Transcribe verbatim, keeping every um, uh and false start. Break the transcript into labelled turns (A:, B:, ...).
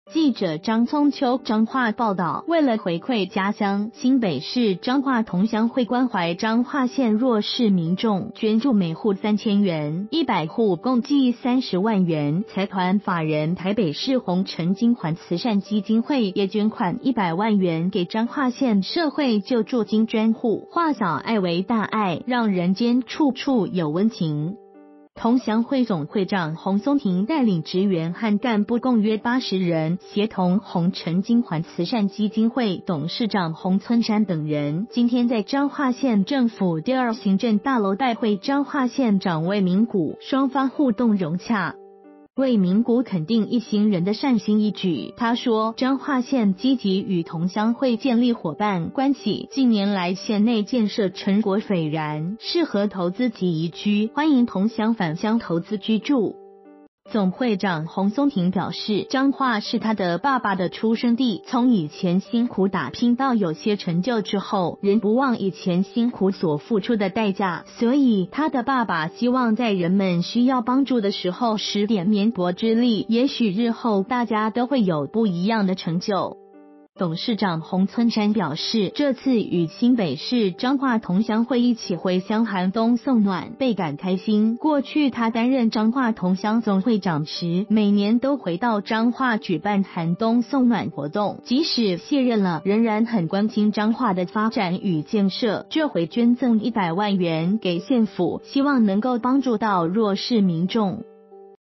A: 记者张聪秋彰化报道，为了回馈家乡，新北市彰化同乡会关怀彰化县弱势民众，捐助每户三千元，一百户共计三十万元。财团法人台北市红尘金环慈善基金会也捐款一百万元给彰化县社会救助金专户，化小爱为大爱，让人间处处有温情。同乡会总会长洪松庭带领职员和干部共约八十人，协同红尘金环慈善基金会董事长洪村山等人，今天在彰化县政府第二行政大楼拜会彰化县长魏明谷，双方互动融洽。魏明谷肯定一行人的善心一举，他说彰化县积极与同乡会建立伙伴关系，近年来县内建设成果斐然，适合投资及移居，欢迎同乡返乡投资居住。总会长洪松庭表示，彰化是他的爸爸的出生地，从以前辛苦打拼到有些成就之后，仍不忘以前辛苦所付出的代价，所以他的爸爸希望在人们需要帮助的时候使点绵薄之力，也许日后大家都会有不一样的成就。董事长洪村山表示，这次与新北市彰化同乡会一起回乡寒冬送暖，倍感开心。过去他担任彰化同乡总会长时，每年都回到彰化举办寒冬送暖活动，即使卸任了，仍然很关心彰化的发展与建设。这回捐赠一百万元给县府，希望能够帮助到弱势民众。